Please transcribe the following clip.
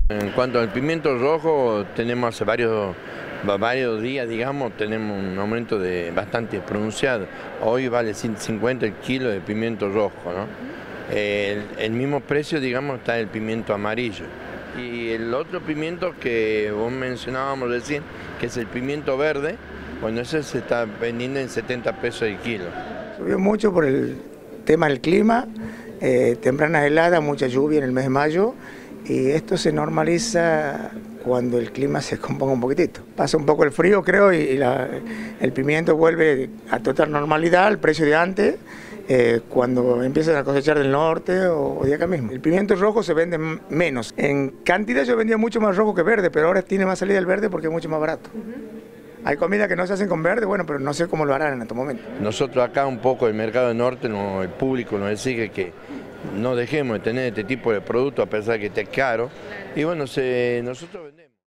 En cuanto al pimiento rojo, tenemos hace varios días, digamos, tenemos un aumento bastante pronunciado. Hoy vale 150 el kilo de pimiento rojo, ¿no? El mismo precio, digamos, está el pimiento amarillo. Y el otro pimiento que vos mencionábamos recién, que es el pimiento verde, bueno, ese se está vendiendo en 70 pesos el kilo. Subió mucho por el tema del clima, tempranas heladas, mucha lluvia en el mes de mayo, y esto se normaliza cuando el clima se componga un poquitito. Pasa un poco el frío, creo, y el pimiento vuelve a total normalidad, al precio de antes, cuando empiezan a cosechar del norte o de acá mismo. El pimiento rojo se vende menos. En cantidad yo vendía mucho más rojo que verde, pero ahora tiene más salida el verde porque es mucho más barato. Hay comidas que no se hacen con verde, bueno, pero no sé cómo lo harán en estos momentos. Nosotros acá un poco el mercado del norte, el público nos exige que no dejemos de tener este tipo de productos a pesar de que esté caro. Y bueno, nosotros vendemos.